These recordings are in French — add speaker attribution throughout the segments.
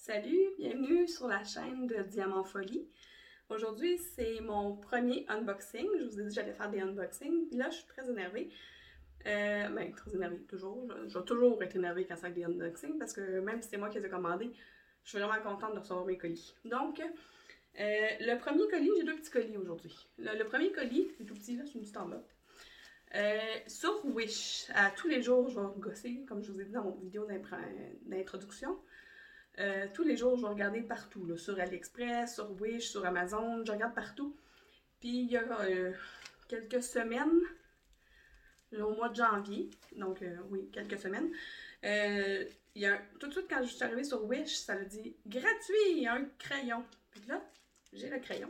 Speaker 1: Salut, bienvenue sur la chaîne de Diamant Folie. Aujourd'hui, c'est mon premier unboxing. Je vous ai dit que j'allais faire des unboxings. Puis là, je suis très énervée. Très énervée, toujours. Je vais toujours être énervée quand c'est des unboxings parce que même si c'est moi qui les ai commandés, je suis vraiment contente de recevoir mes colis. Donc, le premier colis, j'ai deux petits colis aujourd'hui. Le premier colis, c'est tout petit, là, c'est une petite enveloppe. Sur Wish, à tous les jours, je vais gosser, comme je vous ai dit dans mon vidéo d'introduction. Tous les jours, je vais regarder partout, là, sur AliExpress, sur Wish, sur Amazon, je regarde partout. Puis il y a quelques semaines, là, au mois de janvier, donc oui, quelques semaines, tout de suite quand je suis arrivée sur Wish, ça a dit « Gratuit, un crayon ». Puis là, j'ai le crayon.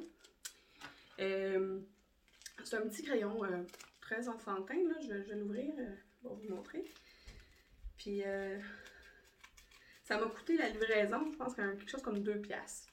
Speaker 1: C'est un petit crayon très enfantin, là, je vais l'ouvrir pour vous montrer. Puis ça m'a coûté la livraison, je pense quelque chose comme 2$.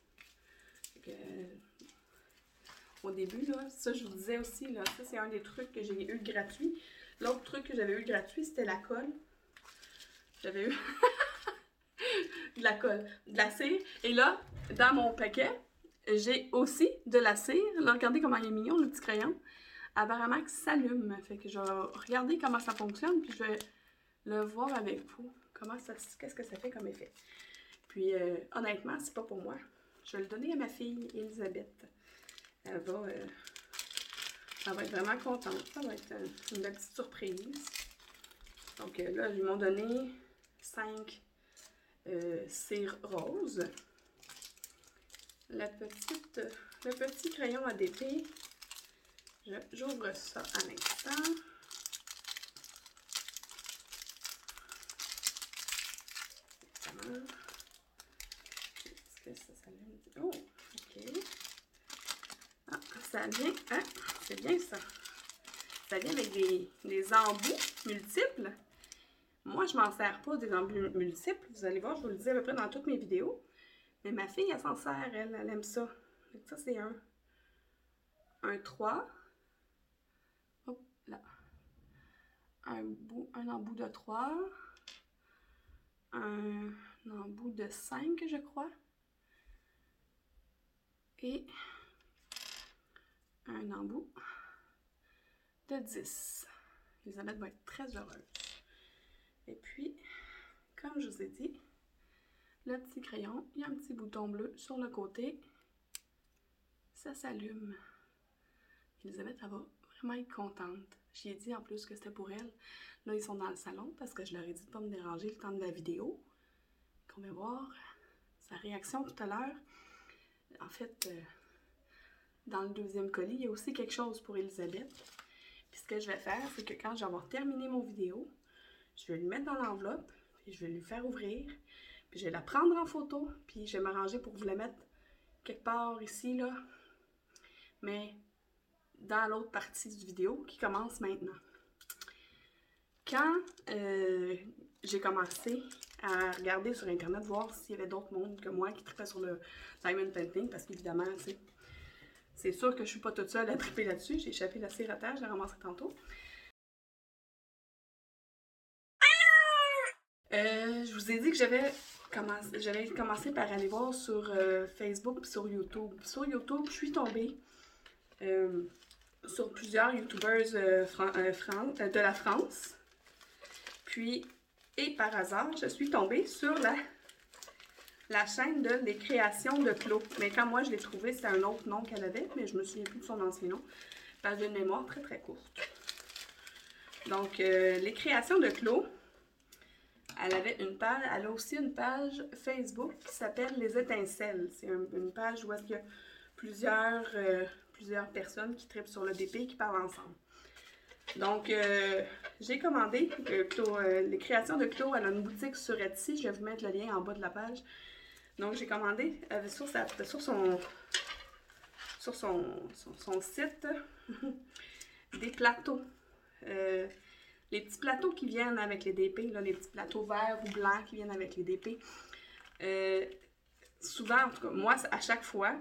Speaker 1: Au début, là, ça je vous disais aussi, là, ça c'est un des trucs que j'ai eu gratuit. L'autre truc que j'avais eu gratuit, c'était la colle. J'avais eu de la colle, de la cire. Et là, dans mon paquet, j'ai aussi de la cire. Là, regardez comment il est mignon, le petit crayon. Apparemment que ça s'allume. Fait que je vais regarder comment ça fonctionne, puis je vais le voir avec vous. Qu'est-ce que ça fait comme effet. Puis, honnêtement, c'est pas pour moi. Je vais le donner à ma fille, Elisabeth. Elle va être vraiment contente. Ça va être une petite surprise. Donc là, ils m'ont donné 5 cires roses. Le petit crayon ADP. J'ouvre ça à l'instant. Est-ce que ça s'allume? Oh, ok. Ah, ça vient, hein? C'est bien ça. Ça vient avec des embouts multiples. Moi, je m'en sers pas des embouts multiples. Vous allez voir, je vous le dis à peu près dans toutes mes vidéos. Mais ma fille, elle s'en sert, elle aime ça. Donc ça, c'est un 3. Hop, là. Un embout de 3. Un embout de 5, je crois. Et un embout de 10. Elisabeth va être très heureuse. Et puis, comme je vous ai dit, le petit crayon, il y a un petit bouton bleu sur le côté. Ça s'allume. Elisabeth, elle va vraiment être contente. J'ai dit en plus que c'était pour elle. Là, ils sont dans le salon parce que je leur ai dit de ne pas me déranger le temps de la vidéo. On va voir sa réaction tout à l'heure. En fait, dans le deuxième colis, il y a aussi quelque chose pour Elisabeth. Puis ce que je vais faire, c'est que quand je vais avoir terminé mon vidéo, je vais lui mettre dans l'enveloppe, puis je vais lui faire ouvrir, puis je vais la prendre en photo, puis je vais m'arranger pour vous la mettre quelque part ici, là, mais dans l'autre partie du vidéo qui commence maintenant. Quand j'ai commencé à regarder sur Internet, voir s'il y avait d'autres mondes que moi qui tripaient sur le diamond painting, parce qu'évidemment, c'est sûr que je suis pas toute seule à triper là-dessus. J'ai échappé la cire à terre, je l'ai ramassée tantôt. Je vous ai dit que j'allais commencer par aller voir sur Facebook et sur YouTube. Sur YouTube, je suis tombée sur plusieurs YouTubers de la France. Puis, et par hasard, je suis tombée sur la chaîne des créations de Clos. Mais quand moi je l'ai trouvée, c'était un autre nom qu'elle avait, mais je me souviens plus de son ancien nom. Parce que j'ai une mémoire très très courte. Donc, les créations de Clos, elle a aussi une page Facebook qui s'appelle Les Étincelles. C'est une page où il y a plusieurs personnes qui trippent sur le DP et qui parlent ensemble. Donc, j'ai commandé les créations de Clos. Elle a une boutique sur Etsy. Je vais vous mettre le lien en bas de la page. Donc, j'ai commandé sur son site des plateaux. Les petits plateaux qui viennent avec les DP, là, les petits plateaux verts ou blancs qui viennent avec les DP. Souvent, en tout cas, moi, à chaque fois,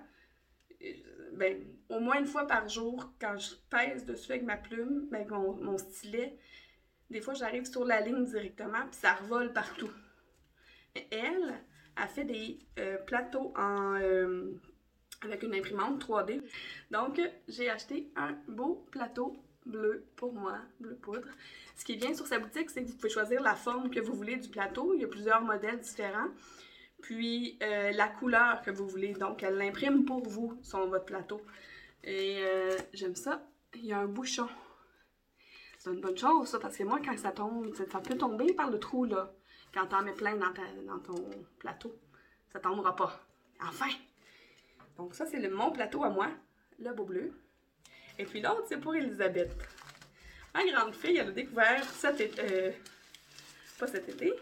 Speaker 1: au moins une fois par jour, quand je pèse dessus avec ma plume, mon stylet, des fois, j'arrive sur la ligne directement, puis ça revole partout. Elle, Elle fait des plateaux avec une imprimante 3D. Donc, j'ai acheté un beau plateau bleu pour moi, bleu poudre. Ce qui est bien sur sa boutique, c'est que vous pouvez choisir la forme que vous voulez du plateau. Il y a plusieurs modèles différents. Puis, la couleur que vous voulez. Donc, elle l'imprime pour vous sur votre plateau. Et j'aime ça. Il y a un bouchon. C'est une bonne chose, ça, parce que moi, quand ça tombe, ça peut tomber par le trou, là. Quand t'en mets plein dans ton plateau. Ça tombera pas. Enfin! Donc ça, c'est mon plateau à moi, le beau bleu. Et puis l'autre, c'est pour Elisabeth. Ma grande fille, elle a découvert cet été... pas cet été.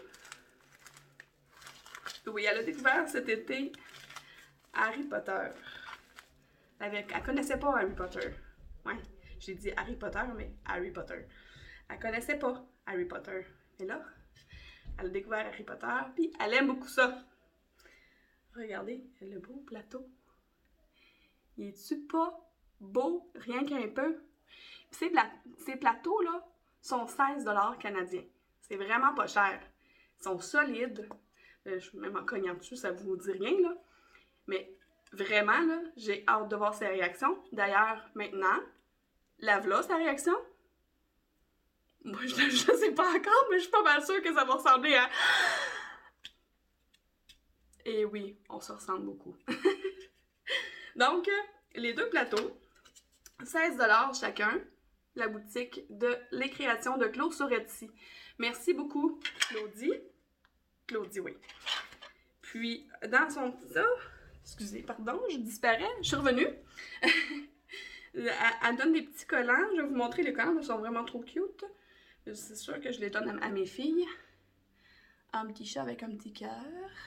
Speaker 1: Oui, elle a découvert cet été Harry Potter. Elle connaissait pas Harry Potter. Ouais, j'ai dit Harry Potter, mais Harry Potter. Elle connaissait pas Harry Potter. Et là, elle a découvert Harry Potter, puis elle aime beaucoup ça. Regardez, le beau plateau. Il est-tu pas beau, rien qu'un peu? Puis ces plateaux-là sont 16$ canadiens. C'est vraiment pas cher. Ils sont solides. Même en cognant dessus, ça vous dit rien, là. Mais vraiment, là, j'ai hâte de voir ses réactions. D'ailleurs, maintenant, la voilà sa réaction. Moi, je sais pas encore, mais je suis pas mal sûre que ça va ressembler à... Et oui, on se ressemble beaucoup. Donc, les deux plateaux, 16$ chacun, la boutique de Les Créations de Claude sur Etsy. Merci beaucoup, Claudie. Claudie, oui. Puis, dans son... excusez, pardon, je disparais, je suis revenue. Elle donne des petits collants. Je vais vous montrer les collants, ils sont vraiment trop cute. C'est sûr que je les donne à mes filles. Un petit chat avec un petit cœur.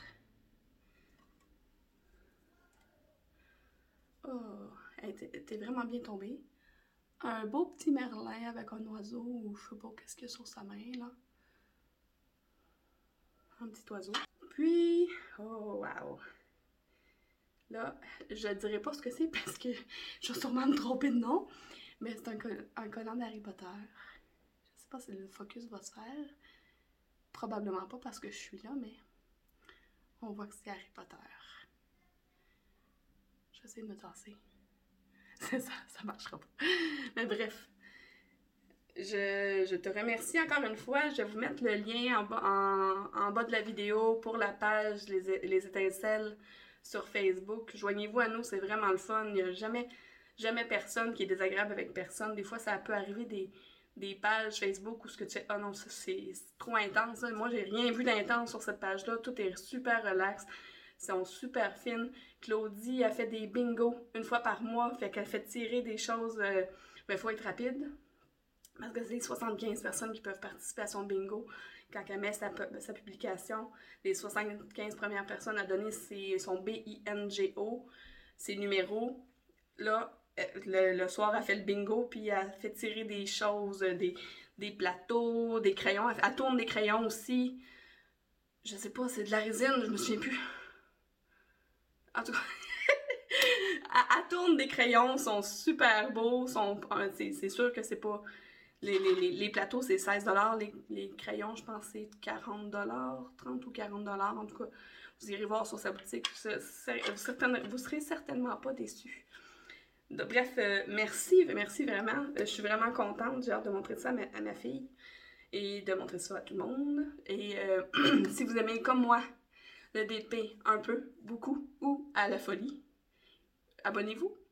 Speaker 1: Oh, elle était vraiment bien tombée. Un beau petit merlin avec un oiseau, ou je sais pas qu'est-ce qu'il y a sur sa main, là. Un petit oiseau. Puis, oh wow! Là, je dirais pas ce que c'est parce que je vais sûrement me tromper de nom, mais c'est un collant d'Harry Potter. Je sais pas si le focus va se faire. Probablement pas parce que je suis là, mais on voit que c'est Harry Potter. Je vais essayer de me tasser. ça marchera pas. Mais bref. Je te remercie encore une fois. Je vais vous mettre le lien en bas de la vidéo pour la page Les Étincelles sur Facebook. Joignez-vous à nous, c'est vraiment le fun. Il n'y a jamais personne qui est désagréable avec personne. Des fois, ça peut arriver des pages Facebook où ce que tu fais, oh non, ça c'est trop intense. Moi, j'ai rien vu d'intense sur cette page-là. Tout est super relax. Ils sont super fines. Claudie a fait des bingos une fois par mois. Fait qu'elle fait tirer des choses. Mais il faut être rapide. Parce que c'est 75 personnes qui peuvent participer à son bingo. Quand elle met sa publication, les 75 premières personnes à donner son BINGO, ses numéros. Là, le soir, elle fait le bingo, puis elle fait tirer des choses, des plateaux, des crayons. Elle tourne des crayons aussi. Je sais pas, c'est de la résine, je me souviens plus. En tout cas, elle tourne des crayons, sont super beaux. C'est sûr que c'est pas... Les plateaux, c'est 16$. Les crayons, je pense, c'est 40$, 30 ou 40$. En tout cas, vous irez voir sur sa boutique. Vous serez certainement pas déçus. Bref, merci vraiment. Je suis vraiment contente. J'ai hâte de montrer ça à ma fille et de montrer ça à tout le monde. Et si vous aimez, comme moi, le DP un peu, beaucoup ou à la folie, abonnez-vous.